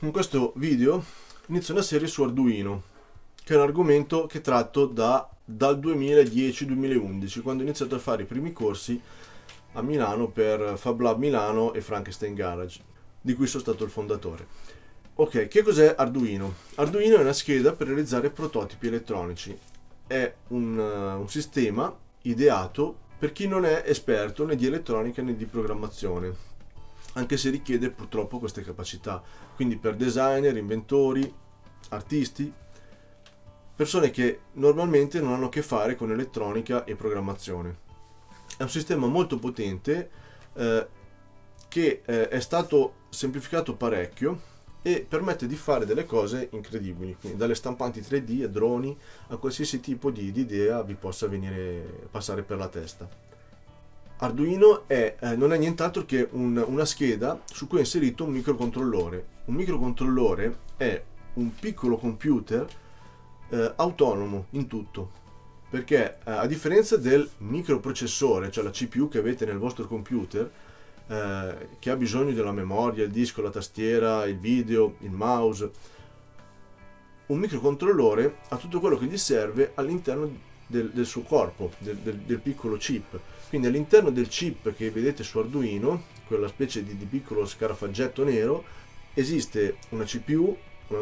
In questo video inizio una serie su Arduino, che è un argomento che tratto dal 2010-2011, quando ho iniziato a fare i primi corsi a Milano per FabLab Milano e Frankenstein Garage, di cui sono stato il fondatore. Ok, che cos'è Arduino? Arduino è una scheda per realizzare prototipi elettronici. È un sistema ideato per chi non è esperto né di elettronica né di programmazione, anche se richiede purtroppo queste capacità, quindi per designer, inventori, artisti, persone che normalmente non hanno a che fare con elettronica e programmazione. È un sistema molto potente che è stato semplificato parecchio e permette di fare delle cose incredibili, quindi dalle stampanti 3D a droni a qualsiasi tipo di idea vi possa passare per la testa. Arduino non è nient'altro che una scheda su cui è inserito un microcontrollore. Un microcontrollore è un piccolo computer autonomo in tutto, perché a differenza del microprocessore, cioè la CPU che avete nel vostro computer, che ha bisogno della memoria, il disco, la tastiera, il video, il mouse, un microcontrollore ha tutto quello che gli serve all'interno del suo corpo, del piccolo chip. Quindi all'interno del chip che vedete su Arduino, quella specie di piccolo scarafaggetto nero, esiste una CPU, una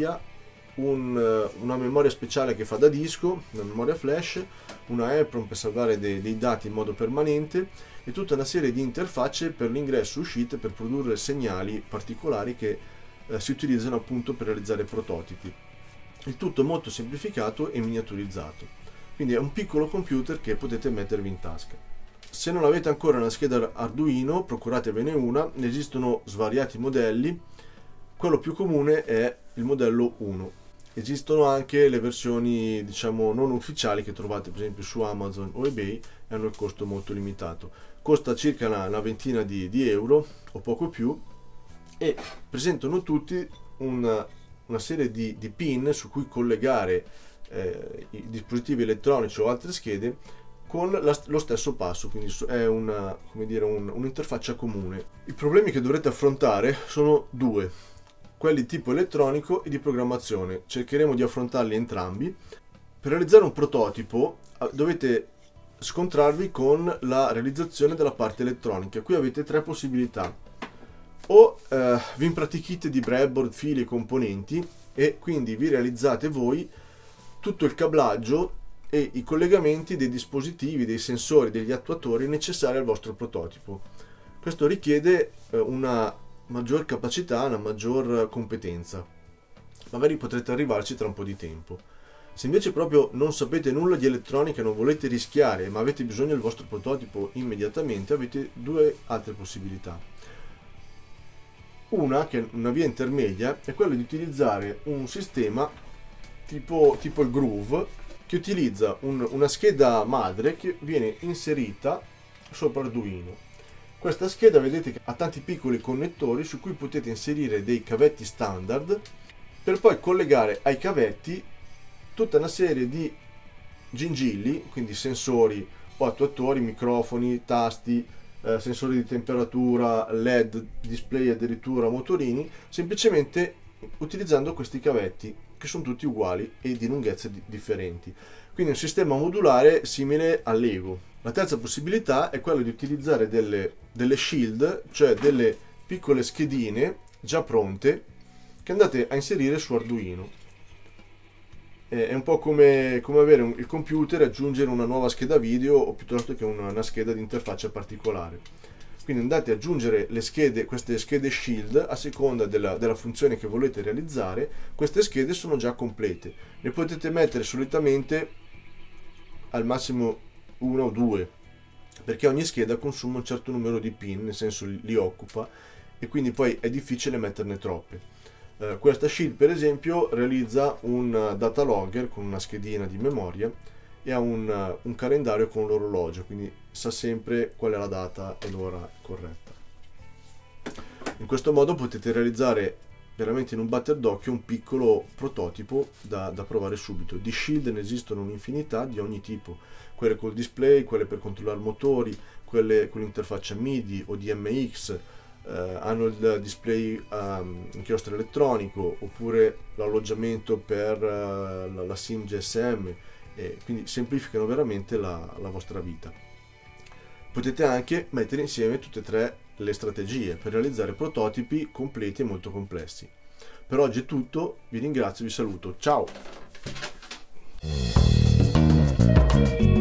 memoria speciale che fa da disco, una memoria flash, una EEPROM per salvare dei dati in modo permanente e tutta una serie di interfacce per l'ingresso e uscita per produrre segnali particolari che si utilizzano appunto per realizzare prototipi. Il tutto molto semplificato e miniaturizzato. Quindi è un piccolo computer che potete mettervi in tasca. Se non avete ancora una scheda Arduino, procuratevene una, ne esistono svariati modelli. Quello più comune è il modello 1. Esistono anche le versioni, diciamo, non ufficiali che trovate per esempio su Amazon o eBay e hanno il costo molto limitato. Costa circa una ventina di euro o poco più e presentano tutti una serie di pin su cui collegare i dispositivi elettronici o altre schede con lo stesso passo, quindi è un'interfaccia comune. I problemi che dovrete affrontare sono due, quelli tipo elettronico e di programmazione. Cercheremo di affrontarli entrambi. Per realizzare un prototipo dovete scontrarvi con la realizzazione della parte elettronica. Qui avete tre possibilità: o vi impratichite di breadboard, fili e componenti e quindi vi realizzate voi tutto il cablaggio e i collegamenti dei dispositivi, dei sensori, degli attuatori necessari al vostro prototipo. Questo richiede una maggior capacità, una maggior competenza. Magari potrete arrivarci tra un po' di tempo. Se invece proprio non sapete nulla di elettronica e non volete rischiare, ma avete bisogno del vostro prototipo immediatamente, avete due altre possibilità. Una, che è una via intermedia, è quella di utilizzare un sistema tipo il Groove, che utilizza una scheda madre che viene inserita sopra Arduino. Questa scheda vedete che ha tanti piccoli connettori su cui potete inserire dei cavetti standard per poi collegare ai cavetti tutta una serie di gingilli, quindi sensori o attuatori, microfoni, tasti, sensori di temperatura, LED, display, addirittura motorini, semplicemente utilizzando questi cavetti che sono tutti uguali e di lunghezze differenti. Quindi un sistema modulare simile al Lego. La terza possibilità è quella di utilizzare delle shield, cioè delle piccole schedine già pronte che andate a inserire su Arduino. È un po' come avere il computer e aggiungere una nuova scheda video o piuttosto che una scheda di interfaccia particolare. Quindi andate ad aggiungere queste schede shield a seconda della funzione che volete realizzare. Queste schede sono già complete, ne potete mettere solitamente al massimo una o due, perché ogni scheda consuma un certo numero di pin, nel senso li occupa, e quindi poi è difficile metterne troppe. Questa shield per esempio realizza un data logger con una schedina di memoria e ha un calendario con l'orologio, quindi sa sempre qual è la data e l'ora corretta. In questo modo potete realizzare veramente in un batter d'occhio un piccolo prototipo da provare subito. Di shield ne esistono un'infinità di ogni tipo, quelle col display, quelle per controllare motori, quelle con l'interfaccia MIDI o DMX, hanno il display inchiostro elettronico, oppure l'alloggiamento per la SIM GSM, e quindi semplificano veramente la vostra vita. Potete anche mettere insieme tutte e tre le strategie per realizzare prototipi completi e molto complessi. Per oggi è tutto, vi ringrazio e vi saluto, ciao!